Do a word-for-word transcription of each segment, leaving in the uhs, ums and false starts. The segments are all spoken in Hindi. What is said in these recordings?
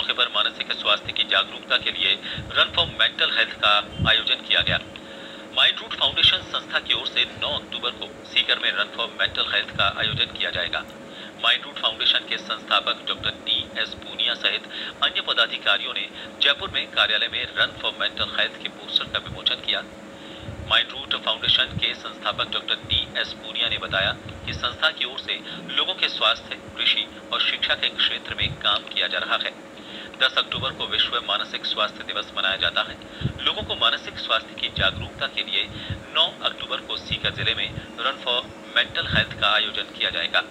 मौके पर मानसिक स्वास्थ्य की जागरूकता के लिए रन फॉर मेंटल हेल्थ का आयोजन किया गया। माइंड रूट फाउंडेशन संस्था की ओर से नौ अक्टूबर को सीकर में रन फॉर मेंटल हेल्थ का आयोजन किया जाएगा। माइंड रूट फाउंडेशन के संस्थापक डॉक्टर डी एस पूनिया सहित अन्य पदाधिकारियों ने जयपुर में कार्यालय में रन फॉर मेंटल हेल्थ के पोस्टर का विमोचन किया। माइंड रूट फाउंडेशन के संस्थापक डॉक्टर डी एस पूनिया ने बताया कि संस्था की ओर से लोगों के स्वास्थ्य, कृषि और शिक्षा के क्षेत्र में काम किया जा रहा है। दस अक्टूबर को विश्व मानसिक स्वास्थ्य दिवस मनाया जाता है। लोगों को मानसिक स्वास्थ्य की जागरूकता के लिए नौ अक्टूबर को सीकर जिले में रन फॉर मेंटल हेल्थ का आयोजन किया जाएगा।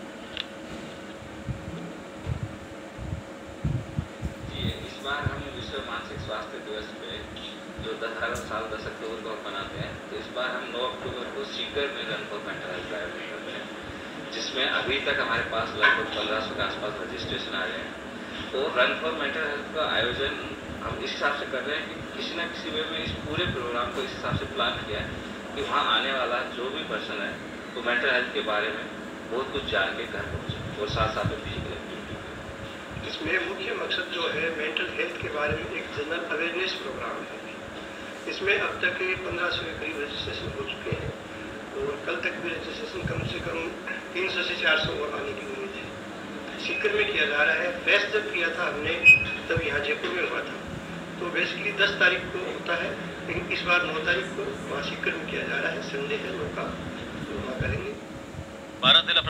जी, इस बार हम विश्व मानसिक स्वास्थ्य दिवस पे जो हर साल दस अक्टूबर को मनाते हैं, तो इस बार हम नौ अक्टूबर को सीकर में रन फॉर मेंटल हेल्थ का आयोजन करते हैं, जिसमें अभी तक हमारे पास लगभग पंद्रह सौ के आसपास रजिस्ट्रेशन आ रहे हैं। तो रन फॉर मेंटल हेल्थ का आयोजन हम इस हिसाब से कर रहे हैं कि किसी न किसी वे में इस पूरे प्रोग्राम को इस हिसाब से प्लान किया है कि वहाँ आने वाला जो भी पर्सन है तो मेंटल हेल्थ के बारे में बहुत कुछ जान के घर पहुँचे और साथ साथ में फिजिकल एक्टिविटी। इसमें मुख्य मकसद जो है मेंटल हेल्थ के बारे में एक जनरल अवेयरनेस प्रोग्राम है। इसमें अब तक पंद्रह सौ के करीब रजिस्ट्रेशन हो चुके हैं और कल तक भी रजिस्ट्रेशन कम से कम तीन सौ से चार सौ और आने की उम्मीद है। सीकर में किया जा रहा है। फेस्ट जब किया था हमने तब यहाँ जयपुर में हुआ था, तो बेसिकली दस तारीख को होता है, लेकिन इस बार नौ तारीख को वहाँ सीकर में किया जा रहा है। संडे है, नौ का, तो वहाँ करेंगे।